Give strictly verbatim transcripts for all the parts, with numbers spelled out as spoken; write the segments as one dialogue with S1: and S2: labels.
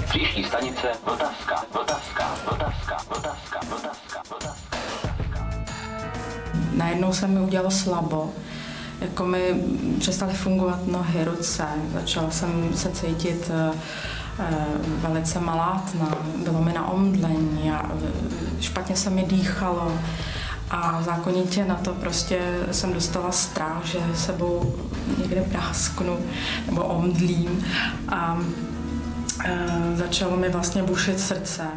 S1: Příští stanice Vltavská, Vltavská, Vltavská, Vltavská, Vltavská, Vltavská.
S2: Najednou se mi udělalo slabo, jako mi přestaly fungovat nohy, ruce, začala jsem se cítit velice malátna, bylo mi na omdlení a špatně se mi dýchalo a zákonitě na to prostě jsem dostala strach, že sebou někde prásknu nebo omdlím a začalo mi vlastně bušit srdce.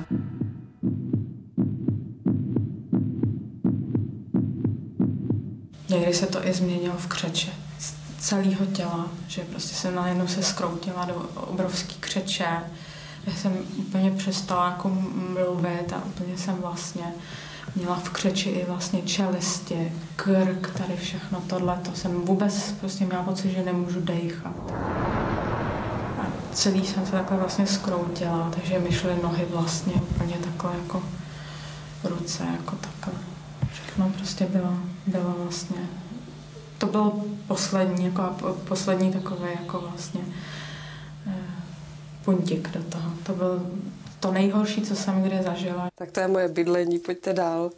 S2: Někdy se to i změnilo v křeče celého těla, že prostě jsem najednou se zkroutila do obrovský křeče, že jsem úplně přestala jako mluvit a úplně jsem vlastně měla v křeči i vlastně čelisti, krk, tady všechno tohle, to jsem vůbec prostě měla pocit, že nemůžu dejchat. A celý jsem se takhle vlastně zkroutila, takže mi šly nohy vlastně úplně takhle jako ruce, jako takhle. Všechno prostě bylo, bylo vlastně, to byl poslední, jako poslední takový jako vlastně eh, puntík do toho. To byl to nejhorší, co jsem kdy zažila.
S3: Tak to je moje bydlení, pojďte dál.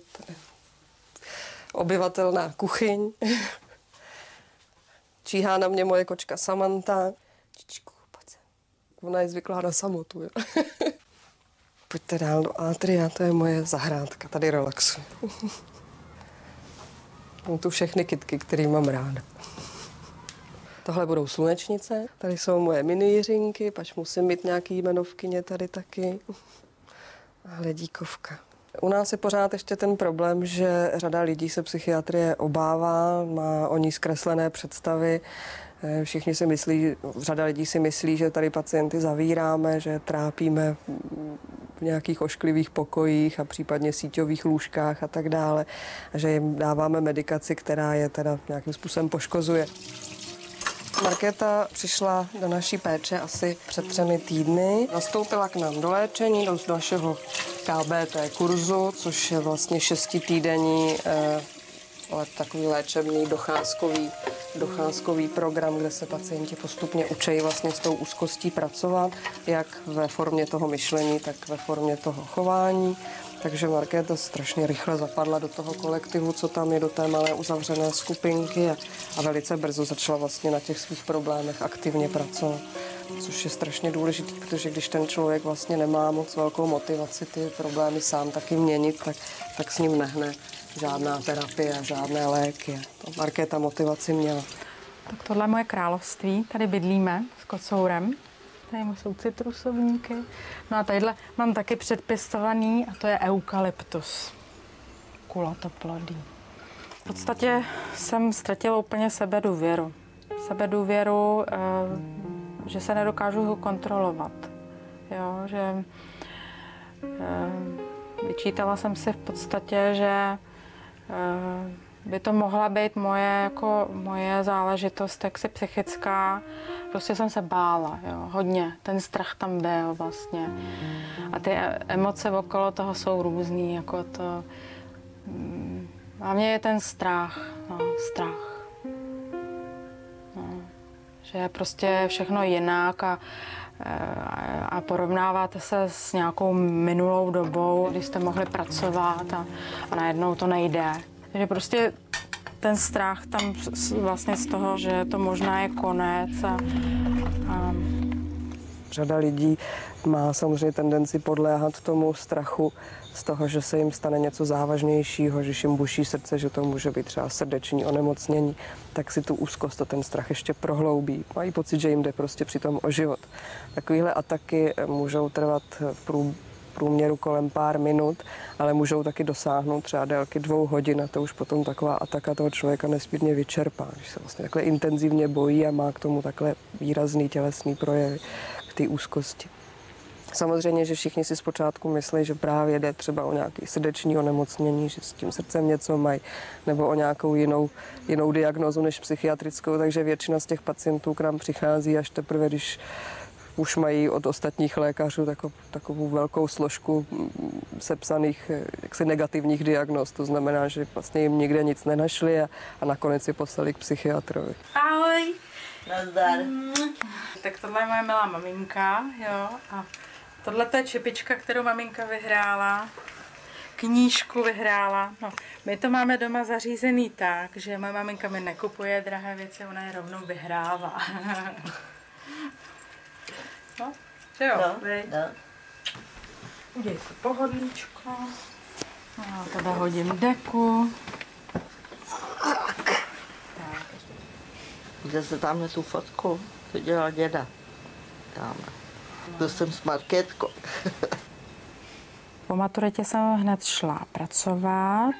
S3: Obyvatelná kuchyň. Číhá na mě moje kočka Samantha. Čičku, pojď sem. Ona je zvyklá na samotu. Jo? Pojďte dál do atria, to je moje zahrádka, tady relaxuji. Mám tu všechny kytky, které mám ráda. Tohle budou slunečnice, tady jsou moje mini jiřinky, pač musím mít nějaký jmenovkyně tady taky. A hledíkovka. U nás je pořád ještě ten problém, že řada lidí se psychiatrie obává, má o ní zkreslené představy. Všichni si myslí, řada lidí si myslí, že tady pacienty zavíráme, že trápíme v nějakých ošklivých pokojích a případně síťových lůžkách a tak dále. A že jim dáváme medikaci, která je teda nějakým způsobem poškozuje. Markéta přišla do naší péče asi před třemi týdny. Nastoupila k nám do léčení, do našeho K B T kurzu, což je vlastně šestitýdenní eh, ale takový léčebný docházkový, docházkový program, kde se pacienti postupně učí vlastně s tou úzkostí pracovat, jak ve formě toho myšlení, tak ve formě toho chování. Takže Markéta strašně rychle zapadla do toho kolektivu, co tam je, do té malé uzavřené skupinky a, a velice brzo začala vlastně na těch svých problémech aktivně pracovat. Což je strašně důležitý, protože když ten člověk vlastně nemá moc velkou motivaci ty problémy sám taky měnit, tak, tak s ním nehne žádná terapie, žádné léky. Markéta motivaci měla.
S2: Tak tohle je moje království, tady bydlíme s kocourem. Tady jsou citrusovníky. No a tadyhle mám taky předpěstovaný a to je eukalyptus. Kulatoplodý. V podstatě jsem ztratila úplně sebedůvěru. Sebedůvěru, že se nedokážu kontrolovat. Jo, že vyčítala jsem si v podstatě, že by to mohla být moje, jako moje záležitost, jaksi psychická. Prostě jsem se bála, jo, hodně. Ten strach tam byl vlastně. A ty emoce okolo toho jsou různý, jako to... Hlavně je ten strach, no, strach. No, že je prostě všechno jinak a, a porovnáváte se s nějakou minulou dobou, kdy jste mohli pracovat a, a najednou to nejde. Takže prostě ten strach tam vlastně z toho, že to možná je konec. A, a...
S3: Řada lidí má samozřejmě tendenci podléhat tomu strachu z toho, že se jim stane něco závažnějšího, že jim buší srdce, že to může být třeba srdeční onemocnění, tak si tu úzkost a ten strach ještě prohloubí. Mají pocit, že jim jde prostě přitom o život. Takovéhle ataky můžou trvat v průběhu průměru kolem pár minut, ale můžou taky dosáhnout třeba délky dvou hodin a to už potom taková ataka toho člověka nesmírně vyčerpá, když se vlastně takhle intenzivně bojí a má k tomu takhle výrazný tělesný projevy k té úzkosti. Samozřejmě, že všichni si zpočátku myslí, že právě jde třeba o nějaké srdeční onemocnění, že s tím srdcem něco mají, nebo o nějakou jinou, jinou diagnózu než psychiatrickou, takže většina z těch pacientů k nám přichází až teprve, když už mají od ostatních lékařů takovou, takovou velkou složku sepsaných jaksi negativních diagnóz. To znamená, že vlastně jim nikde nic nenašli a, a nakonec je poslali k psychiatrovi.
S2: Ahoj! Nazdar. Tak tohle je moje milá maminka, jo, a Tohle je čepička, kterou maminka vyhrála. Knížku vyhrála. No, my to máme doma zařízený tak, že moje maminka mi nekupuje drahé věci, ona je rovnou vyhrává. No, že jo?
S4: No, no.
S2: Uděj si pohodlíčko. No, já tady hodím deku. Tak.
S4: Kde se tamhle tu fotku, to dělal děda. Tamhle. Byl jsem s Markétkou.
S2: Po maturitě jsem hned šla pracovat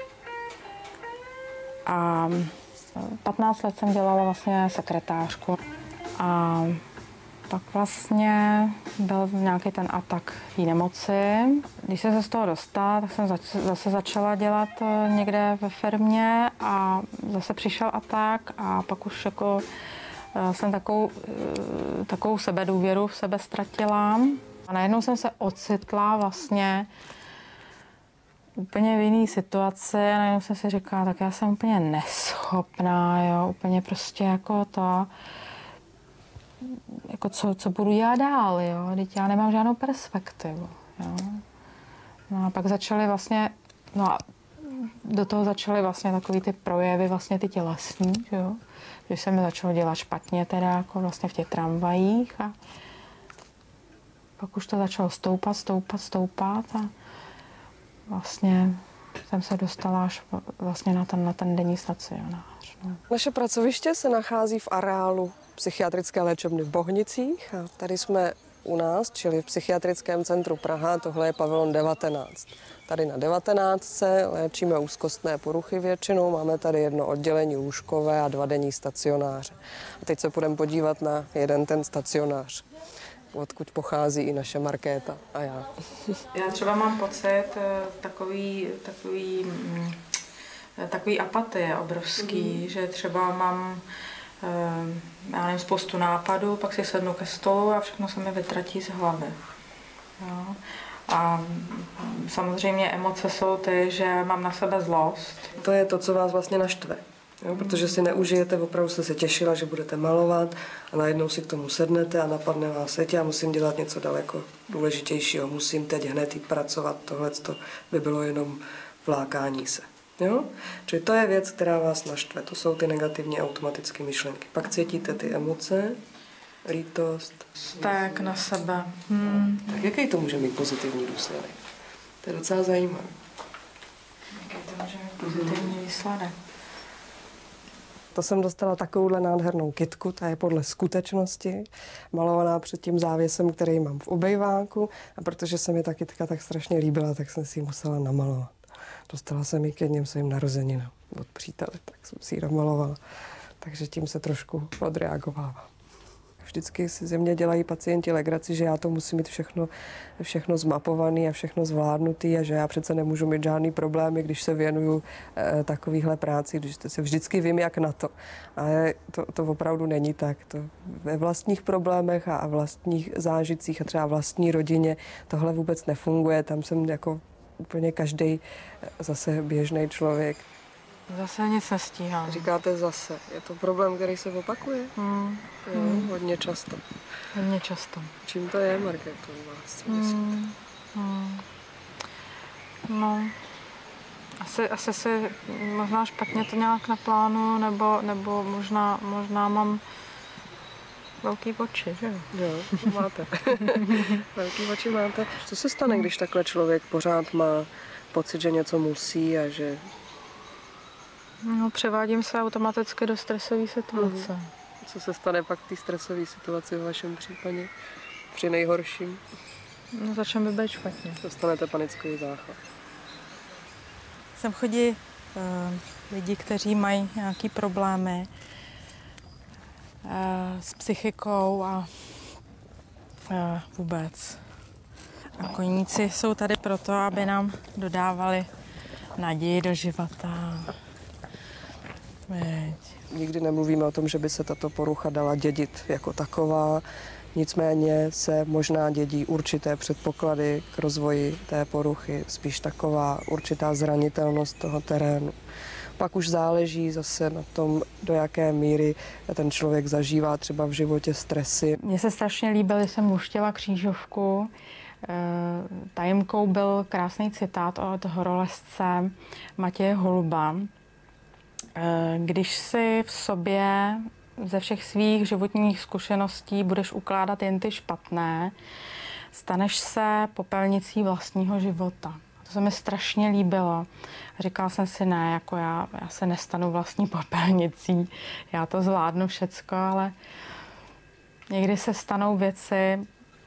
S2: a patnáct let jsem dělala vlastně sekretářku a pak vlastně byl nějaký ten atak té nemoci. Když jsem se z toho dostala, tak jsem zase začala dělat někde ve firmě a zase přišel atak a pak už jako jsem takovou, takovou sebedůvěru v sebe ztratila. A najednou jsem se ocitla vlastně úplně v jiné situaci a najednou jsem si říkala, tak já jsem úplně neschopná, jo, úplně prostě jako to, jako co, co budu dělat dál, jo, teď já nemám žádnou perspektivu, jo. No a pak začaly vlastně, no a do toho začaly vlastně takový ty projevy, vlastně ty tělesní, jo, že se mi začalo dělat špatně teda jako vlastně v těch tramvajích a pak už to začalo stoupat, stoupat, stoupat a vlastně jsem se dostala až vlastně na ten, na ten denní stacionář. No.
S3: Naše pracoviště se nachází v areálu psychiatrické léčebny v Bohnicích a tady jsme u nás, čili v Psychiatrickém centru Praha, tohle je pavilon devatenáct. Tady na devatenáctce léčíme úzkostné poruchy většinou, máme tady jedno oddělení lůžkové a dva denní stacionáře. A teď se půjdeme podívat na jeden ten stacionář, odkud pochází i naše Markéta a já.
S2: Já třeba mám pocit takový, takový, takový apatie obrovský, mm. že třeba mám já nevím, spoustu nápadů, pak si sednu ke stolu a všechno se mi vytratí z hlavy. Jo. A samozřejmě emoce jsou ty, že mám na sebe zlost.
S3: To je to, co vás vlastně naštve. Jo, protože si neužijete, opravdu jste se těšila, že budete malovat a najednou si k tomu sednete a napadne vás, teď já musím dělat něco daleko důležitějšího, musím teď hned jít pracovat, tohle by bylo jenom vlákání se. Jo? Čili to je věc, která vás naštve, to jsou ty negativní automatické myšlenky. Pak cítíte ty emoce, lítost.
S2: Tak na sebe. Hmm.
S3: Tak jaký to může mít pozitivní důsledek? To je docela zajímavé.
S2: Jaký to může mít pozitivní výsledek?
S3: To jsem dostala takovouhle nádhernou kytku, ta je podle skutečnosti, malovaná před tím závěsem, který mám v obejváku a protože se mi ta kytka tak strašně líbila, tak jsem si ji musela namalovat. Dostala jsem ji k jedním svým narozeninám od přítele, tak jsem si ji namalovala, takže tím se trošku odreagovává. Vždycky si ze mě dělají pacienti legraci, že já to musím mít všechno, všechno zmapované a všechno zvládnutý a že já přece nemůžu mít žádný problémy, když se věnuju e, takovýhle práci, když se vždycky vím, jak na to. Ale to, to opravdu není tak. To ve vlastních problémech a, a vlastních zážitcích a třeba vlastní rodině tohle vůbec nefunguje. Tam jsem jako úplně každý zase běžný člověk.
S2: Zase nic nestíhám.
S3: Říkáte zase. Je to problém, který se opakuje?
S2: Hmm.
S3: Jo,
S2: hmm.
S3: hodně často.
S2: Hodně často.
S3: Čím to je, Markéto, u vás?
S2: Hmm. Hmm. No, asi, asi si možná špatně to nějak naplánuju, nebo, nebo možná, možná mám velký oči, že jo?
S3: Jo, máte. Velký oči máte. Co se stane, když takhle člověk pořád má pocit, že něco musí a že...
S2: No, převádím se automaticky do stresové situace. Mm.
S3: Co se stane pak v té stresové situaci v vašem případě? Při nejhorším?
S2: No, začne mi být špatně.
S3: Dostanete panický záchvat.
S2: Sem chodí uh, lidi, kteří mají nějaké problémy uh, s psychikou a uh, vůbec. A koníci jsou tady proto, aby nám dodávali naději do života. Veď.
S3: Nikdy nemluvíme o tom, že by se tato porucha dala dědit jako taková. Nicméně se možná dědí určité předpoklady k rozvoji té poruchy, spíš taková určitá zranitelnost toho terénu. Pak už záleží zase na tom, do jaké míry ten člověk zažívá třeba v životě stresy.
S2: Mně se strašně líbilo, že jsem luštila křížovku. Tajemkou byl krásný citát od horolezce Matěje Holuba. Když si v sobě ze všech svých životních zkušeností budeš ukládat jen ty špatné, staneš se popelnicí vlastního života. To se mi strašně líbilo. Říkala jsem si, ne, jako já, já se nestanu vlastní popelnicí, já to zvládnu všecko, ale někdy se stanou věci, eh,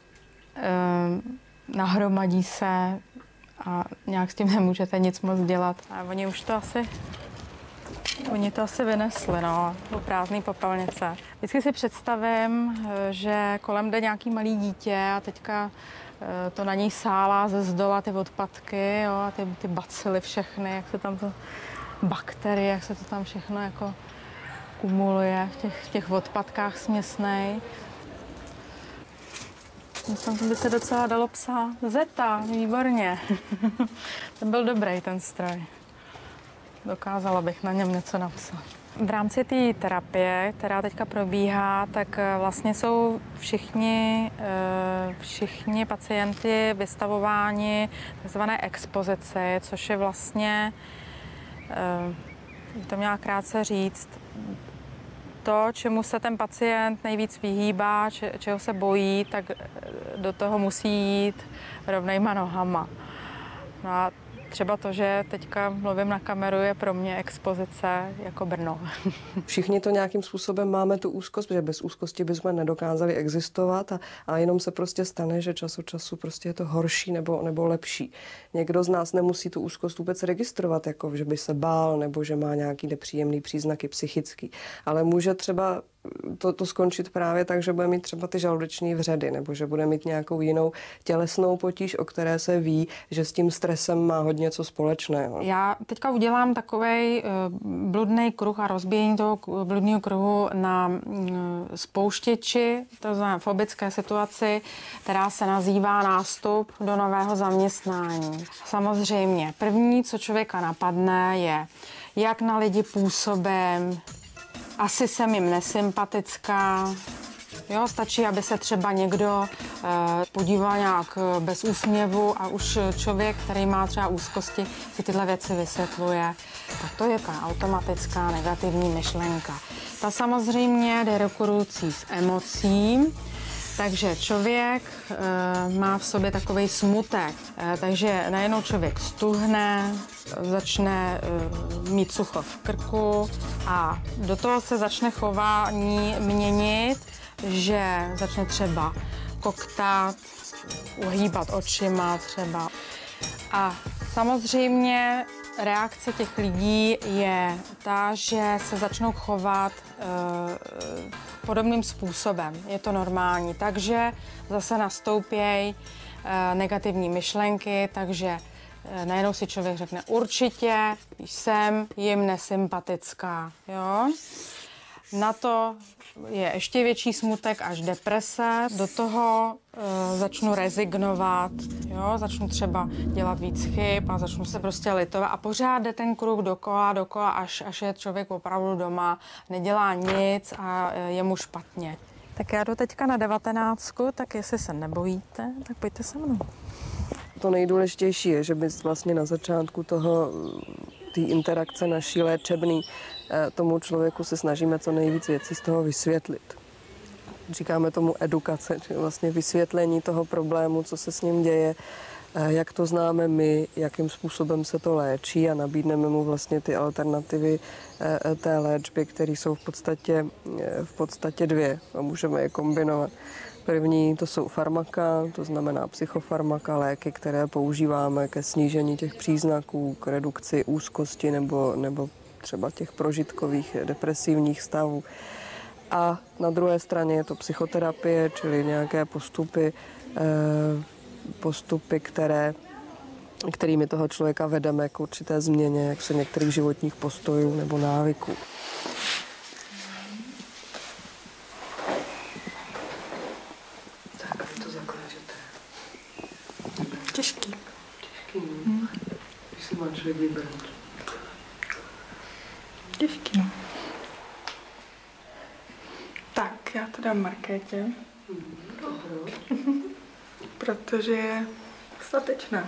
S2: nahromadí se a nějak s tím nemůžete nic moc dělat. A oni už to asi, oni to asi vynesli, no, do prázdný popelnice. Vždycky si představím, že kolem jde nějaký malý dítě a teďka to na něj sálá ze zdola ty odpadky, jo, a ty, ty bacily všechny, jak se tam to, bakterie, jak se to tam všechno jako kumuluje v těch, v těch odpadkách směsnej. Myslím, že by se docela dalo psát. Zeta, výborně. Ten byl dobrý, ten stroj. Dokázala bych na něm něco napsat. V rámci té terapie, která teďka probíhá, tak vlastně jsou všichni, všichni pacienti vystavováni takzvané expozici, což je vlastně, to měla krátce říct, to, čemu se ten pacient nejvíc vyhýbá, če, čeho se bojí, tak do toho musí jít rovnejma nohama. No a třeba to, že teďka mluvím na kameru, je pro mě expozice jako Brno.
S3: Všichni to nějakým způsobem máme tu úzkost, protože bez úzkosti bychom nedokázali existovat a, a jenom se prostě stane, že čas od času prostě je to horší nebo, nebo lepší. Někdo z nás nemusí tu úzkost vůbec registrovat, jako že by se bál nebo že má nějaký nepříjemný příznaky psychický, ale může třeba To, to skončit právě tak, že bude mít třeba ty žaludeční vředy nebo že bude mít nějakou jinou tělesnou potíž, o které se ví, že s tím stresem má hodně co společného.
S2: Já teďka udělám takovej bludný kruh a rozbíjení toho bludného kruhu na spouštěči, to znamená fobické situaci, která se nazývá nástup do nového zaměstnání. Samozřejmě, první, co člověka napadne, je, jak na lidi působím, asi jsem jim nesympatická. Jo, stačí, aby se třeba někdo eh, podíval nějak bez úsměvu a už člověk, který má třeba úzkosti, si tyhle věci vysvětluje. Tak to je ta automatická negativní myšlenka. Ta samozřejmě jde ruku rucí s emocí, takže člověk e, má v sobě takovej smutek, e, takže najednou člověk stuhne, začne e, mít sucho v krku a do toho se začne chování měnit, že začne třeba koktat, uhýbat očima třeba. A samozřejmě reakce těch lidí je ta, že se začnou chovat e, podobným způsobem. Je to normální. Takže zase nastoupějí e, negativní myšlenky, takže e, najednou si člověk řekne určitě jsem jim nesympatická. Jo? Na to je ještě větší smutek až deprese. Do toho e, začnu rezignovat, jo? Začnu třeba dělat víc chyb a začnu se prostě litovat. A pořád jde ten kruh dokola, dokola, až, až je člověk opravdu doma, nedělá nic a je mu špatně. Tak já jdu teďka na devatenáctku, tak jestli se nebojíte, tak pojďte se mnou.
S3: To nejdůležitější je, že my vlastně na začátku toho té interakce naší léčebný tomu člověku se snažíme co nejvíc věcí z toho vysvětlit. Říkáme tomu edukace, čili vlastně vysvětlení toho problému, co se s ním děje, jak to známe my, jakým způsobem se to léčí a nabídneme mu vlastně ty alternativy té léčby, které jsou v podstatě, v podstatě dvě a můžeme je kombinovat. První to jsou farmaka, to znamená psychofarmaka, léky, které používáme ke snížení těch příznaků, k redukci úzkosti nebo, nebo třeba těch prožitkových depresivních stavů. A na druhé straně je to psychoterapie, čili nějaké postupy, postupy, které, kterými toho člověka vedeme k určité změně, jak se některých životních postojů nebo návyků. Tak, vy to zaklážete.
S2: Těžký.
S3: Těžký, no. Když si má člověk vybrat.
S5: Těžký, no. Tak, já to dám Markétě. Protože je statečná.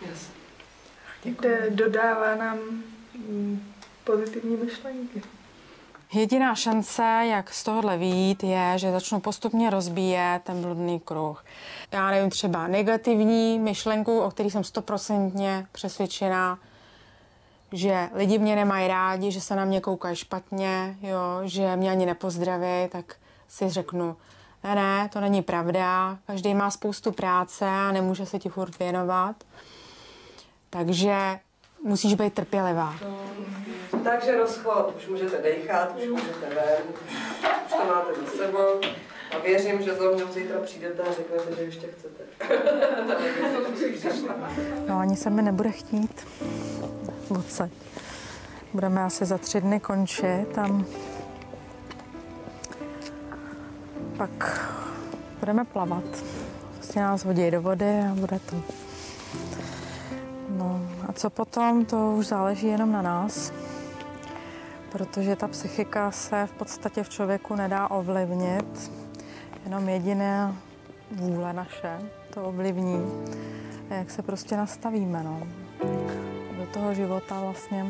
S5: Kde dodává nám mm, pozitivní myšlenky.
S2: Jediná šance, jak z tohohle vyjít, je, že začnu postupně rozbíjet ten bludný kruh. Já nevím, třeba negativní myšlenku, o který jsem stoprocentně přesvědčená, že lidi mě nemají rádi, že se na mě koukají špatně, jo, že mě ani nepozdraví, tak si řeknu, ne, ne, to není pravda, každý má spoustu práce a nemůže se ti furt věnovat. Takže musíš být trpělivá.
S3: Takže rozchod, už můžete dejchat, už můžete ven, už to máte za sebou a věřím, že za mnou zítra přijdete a řeknete, že ještě chcete.
S2: No ani se mi nebude chtít odsaď. Budeme asi za tři dny končit a pak budeme plavat. Vlastně nás hodí do vody a bude to. No a co potom, to už záleží jenom na nás, protože ta psychika se v podstatě v člověku nedá ovlivnit, jenom jediné vůle naše to ovlivní, jak se prostě nastavíme, no. Do toho života vlastně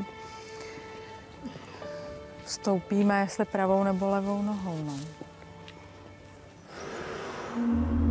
S2: vstoupíme, jestli pravou nebo levou nohou, no.